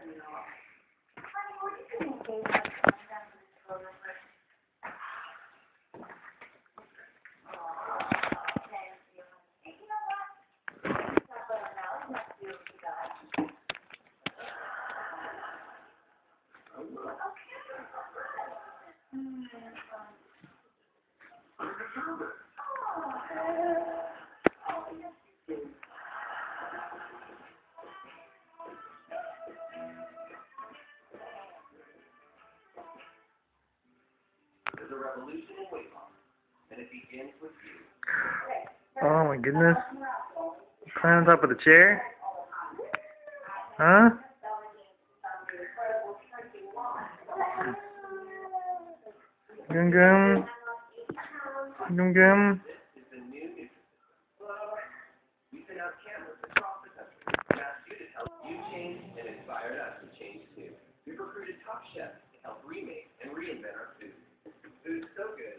There's a revolution in weight loss, and it begins with you. Oh my goodness. Climb on top of the chair? Huh? Gum gum. Gum gum. This is the new we sent out cameras across the country to ask you to help. You changed and inspired us to change too. We've recruited top chefs to help remake and reinvent our food. Food so good.